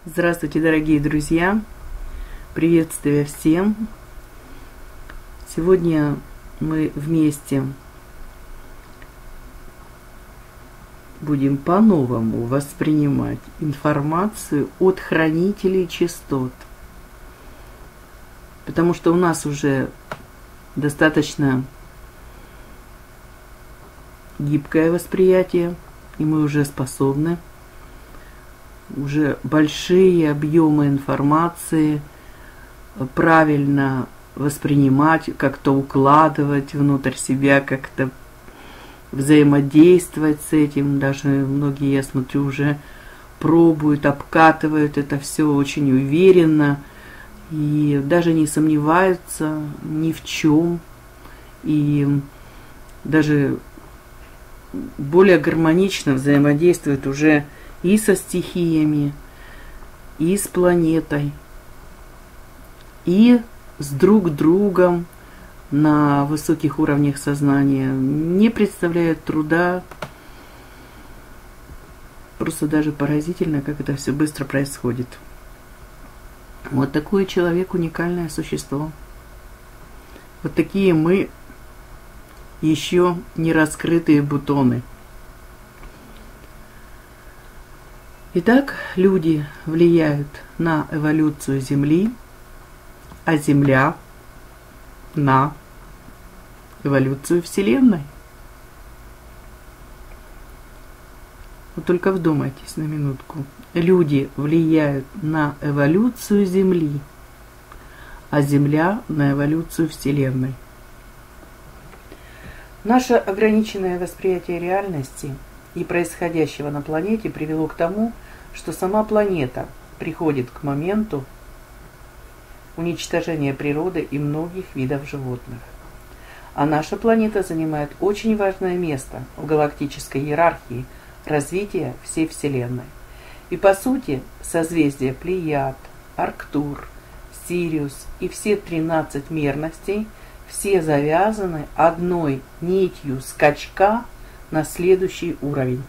Здравствуйте, дорогие друзья! Приветствия всем! Сегодня мы вместе будем по-новому воспринимать информацию от хранителей частот. Потому что у нас уже достаточно гибкое восприятие, и мы уже способны уже большие объемы информации правильно воспринимать, как-то укладывать внутрь себя, как-то взаимодействовать с этим. Даже многие, я смотрю, уже пробуют, обкатывают это все очень уверенно и даже не сомневаются ни в чем, и даже более гармонично взаимодействуют уже и со стихиями, и с планетой, и с друг другом на высоких уровнях сознания. Не представляет труда, просто даже поразительно, как это все быстро происходит. Вот такой человек — уникальное существо. Вот такие мы, еще не раскрытые бутоны. Итак, люди влияют на эволюцию Земли, а Земля на эволюцию Вселенной. Вот только вдумайтесь на минутку. Люди влияют на эволюцию Земли, а Земля на эволюцию Вселенной. Наше ограниченное восприятие реальности и происходящего на планете привело к тому, что сама планета приходит к моменту уничтожения природы и многих видов животных. А наша планета занимает очень важное место в галактической иерархии развития всей Вселенной. И по сути созвездия Плеяд, Арктур, Сириус и все 13 мерностей все завязаны одной нитью скачка на следующий уровень.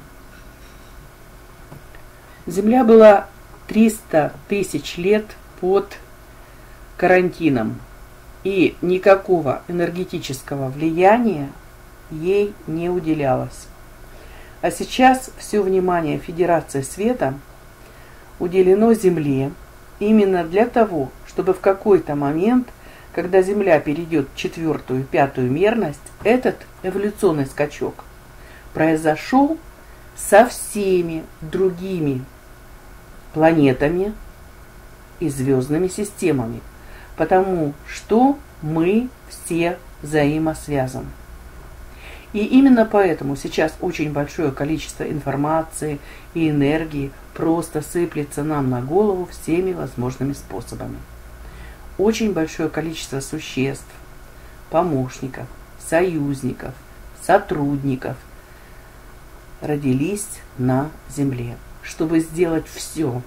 Земля была 300 тысяч лет под карантином, и никакого энергетического влияния ей не уделялось. А сейчас все внимание Федерации Света уделено Земле именно для того, чтобы в какой-то момент, когда Земля перейдет в 4-ю и 5-ю мерность, этот эволюционный скачок произошел со всеми другими планетами и звездными системами, потому что мы все взаимосвязаны. И именно поэтому сейчас очень большое количество информации и энергии просто сыплется нам на голову всеми возможными способами. Очень большое количество существ, помощников, союзников, сотрудников родились на Земле, чтобы сделать все,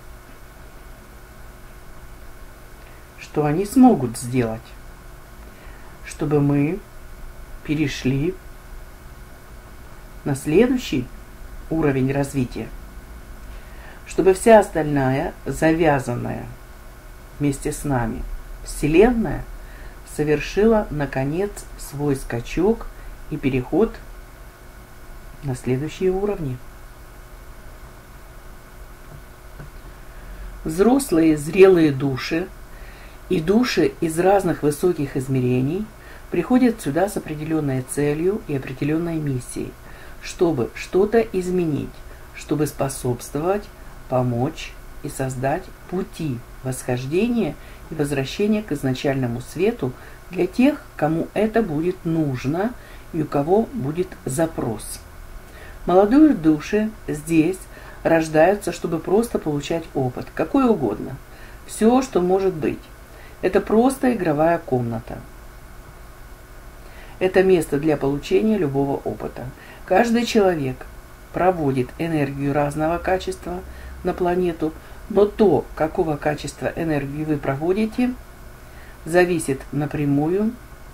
что они смогут сделать, чтобы мы перешли на следующий уровень развития, чтобы вся остальная, завязанная вместе с нами Вселенная совершила, наконец, свой скачок и переход на следующие уровни. Взрослые, зрелые души и души из разных высоких измерений приходят сюда с определенной целью и определенной миссией, чтобы что-то изменить, чтобы способствовать, помочь и создать пути восхождения и возвращения к изначальному свету для тех, кому это будет нужно и у кого будет запрос. Молодые души здесь рождаются, чтобы просто получать опыт, какой угодно. Все, что может быть. Это просто игровая комната. Это место для получения любого опыта. Каждый человек проводит энергию разного качества на планету, но то, какого качества энергии вы проводите, зависит напрямую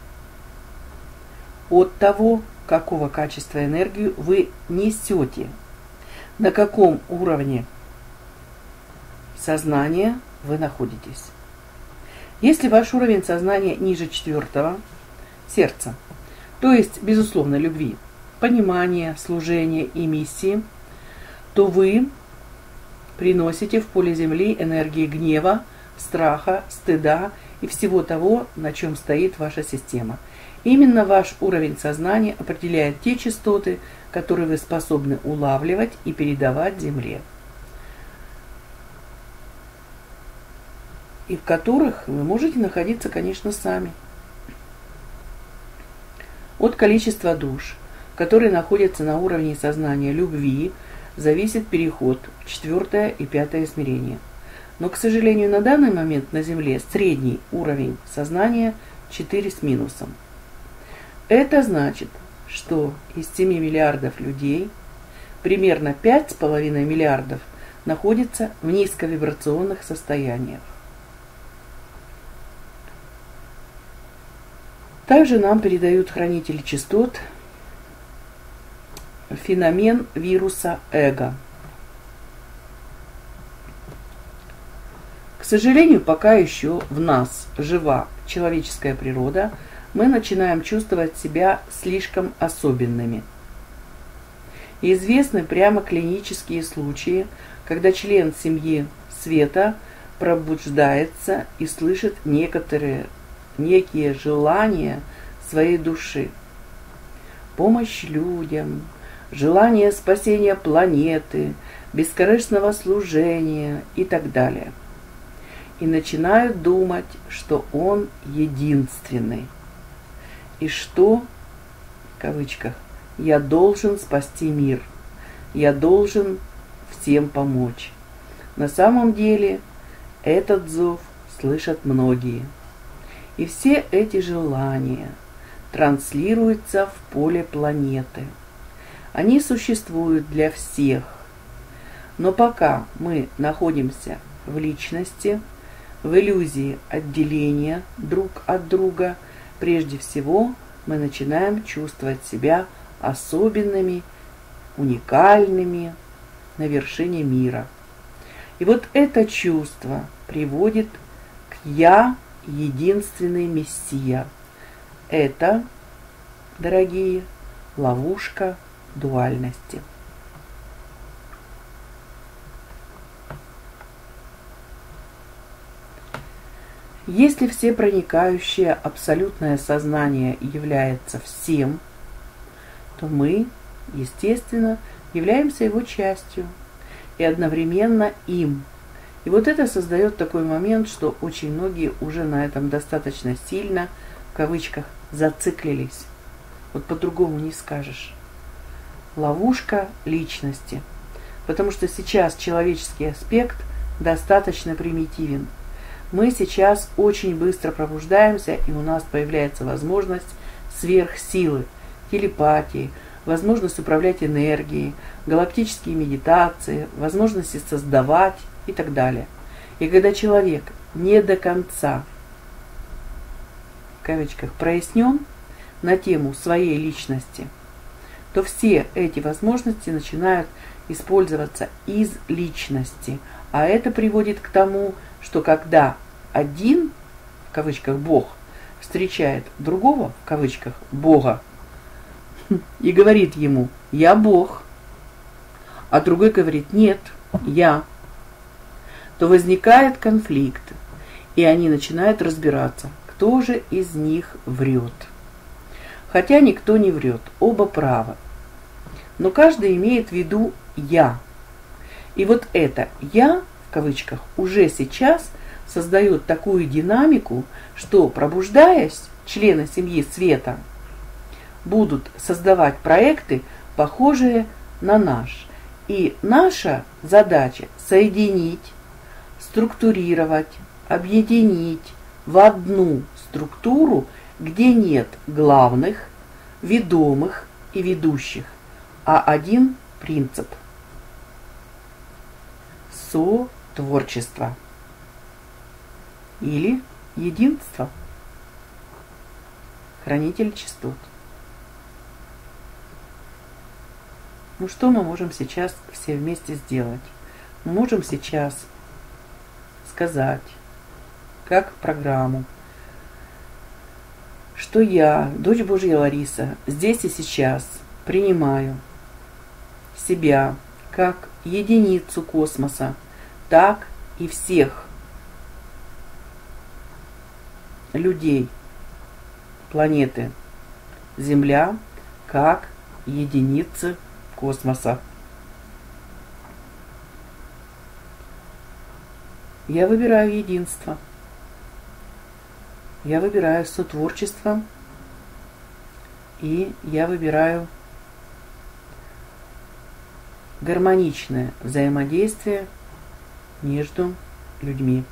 от того, какого качества энергию вы несете, на каком уровне сознания вы находитесь. Если ваш уровень сознания ниже 4-го, сердца, то есть, безусловно, любви, понимания, служения и миссии, то вы приносите в поле Земли энергии гнева, страха, стыда и всего того, на чем стоит ваша система. Именно ваш уровень сознания определяет те частоты, которые вы способны улавливать и передавать Земле, и в которых вы можете находиться, конечно, сами. От количества душ, которые находятся на уровне сознания любви, зависит переход в 4-е и 5-е измерение. Но, к сожалению, на данный момент на Земле средний уровень сознания 4 с минусом. Это значит, что из 7 миллиардов людей примерно 5,5 миллиардов находятся в низковибрационных состояниях. Также нам передают хранители частот феномен вируса эго. К сожалению, пока еще в нас жива человеческая природа, мы начинаем чувствовать себя слишком особенными. И известны прямо клинические случаи, когда член семьи света пробуждается и слышит некие желания своей души. Помощь людям, желание спасения планеты, бескорыстного служения и так далее. И начинают думать, что он единственный. И что, в кавычках, я должен спасти мир, я должен всем помочь. На самом деле этот зов слышат многие. И все эти желания транслируются в поле планеты. Они существуют для всех. Но пока мы находимся в личности, в иллюзии отделения друг от друга, прежде всего мы начинаем чувствовать себя особенными, уникальными на вершине мира. И вот это чувство приводит к «Я единственный Мессия». Это, дорогие, ловушка дуальности. Если всепроникающее абсолютное сознание является всем, то мы, естественно, являемся его частью и одновременно им. И вот это создает такой момент, что очень многие уже на этом достаточно сильно, в кавычках, зациклились. Вот по-другому не скажешь. Ловушка личности. Потому что сейчас человеческий аспект достаточно примитивен. Мы сейчас очень быстро пробуждаемся, и у нас появляется возможность сверхсилы, телепатии, возможность управлять энергией, галактические медитации, возможности создавать и так далее. И когда человек не до конца, в кавычках, прояснен на тему своей личности, то все эти возможности начинают использоваться из личности. А это приводит к тому, что когда один, в кавычках, Бог встречает другого, в кавычках, Бога, и говорит ему «Я Бог», а другой говорит «Нет, я», то возникает конфликт, и они начинают разбираться, кто же из них врет. Хотя никто не врет, оба правы. Но каждый имеет в виду «я». И вот это «я», в кавычках, уже сейчас создает такую динамику, что, пробуждаясь, члены семьи света будут создавать проекты, похожие на наш. И наша задача соединить, структурировать, объединить в одну структуру, где нет главных, ведомых и ведущих, а один принцип – сотворчество или единство, хранитель частот. Ну что мы можем сейчас все вместе сделать? Мы можем сейчас сказать, как программу, что я, дочь Божья Лариса, здесь и сейчас принимаю себя как единицу космоса, так и всех людей планеты Земля как единицы космоса. Я выбираю единство. Я выбираю сотворчество. И я выбираю гармоничное взаимодействие между людьми.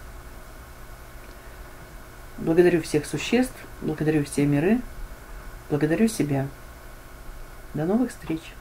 Благодарю всех существ, благодарю все миры, благодарю себя. До новых встреч!